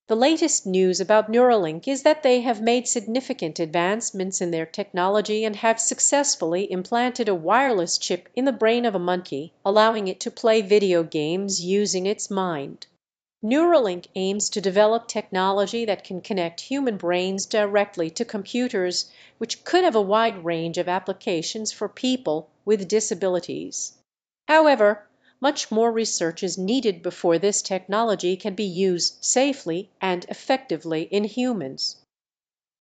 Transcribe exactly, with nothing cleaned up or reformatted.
The latest news about Neuralink is that they have made significant advancements in their technology and have successfully implanted a wireless chip in the brain of a monkey, allowing it to play video games using its mind. Neuralink aims to develop technology that can connect human brains directly to computers, which could have a wide range of applications for people with disabilities. However, much more research is needed before this technology can be used safely and effectively in humans.